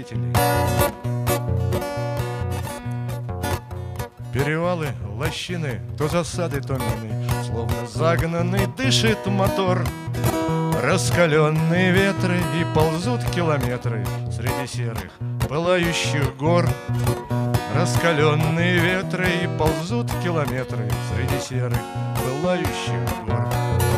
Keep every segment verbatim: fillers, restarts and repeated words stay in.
жителей. Перевалы, лощины, то засады, то мины, словно загнанный дышит мотор. Раскаленные ветры и ползут километры среди серых пылающих гор. Раскаленные ветры и ползут километры среди серых пылающих гор.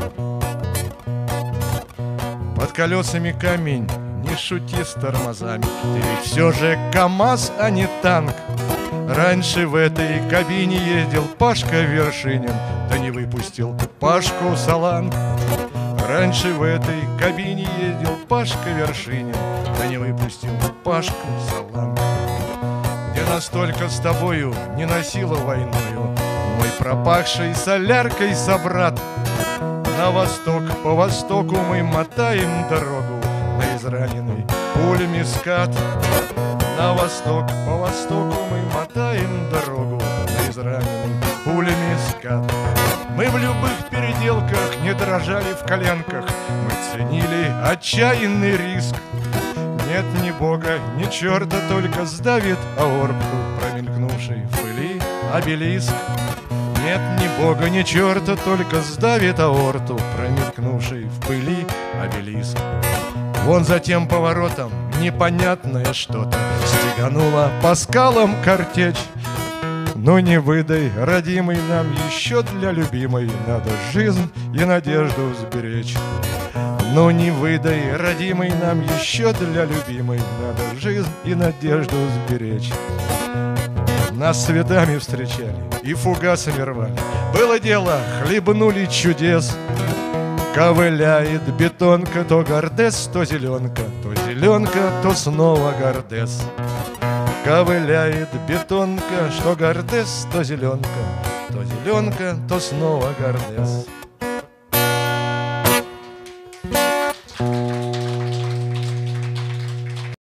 Под колесами камень, не шути с тормозами, ты ведь все же КамАЗ, а не танк. Раньше в этой кабине ездил Пашка Вершинин, да не выпустил Пашку Саланг. Раньше в этой кабине ездил Пашка Вершинин, да не выпустил Пашку Саланг. Где настолько с тобою не носила войною мой пропахший соляркой собрат. На восток, по востоку мы мотаем дорогу на израненный пулями скат. На восток, по востоку мы мотаем дорогу на израненный пулями скат. Мы в любых переделках не дрожали в коленках, мы ценили отчаянный риск. Нет ни бога, ни черта, только сдавит аорту промелькнувший в пыли обелиск. Нет ни бога, ни черта, только сдавит аорту промелькнувший в пыли обелиск. Вон за тем поворотом непонятное что-то стегануло по скалам картечь. Ну не выдай, родимый, нам еще для любимой надо жизнь и надежду сберечь. Ну не выдай, родимый, нам еще для любимой надо жизнь и надежду сберечь. Нас цветами встречали и фугасами рвали. Было дело, хлебнули чудес. Ковыляет бетонка, то гордес, то зеленка, то зеленка, то снова гордес. Ковыляет бетонка, что гордес, то зеленка, то зеленка, то снова гордес.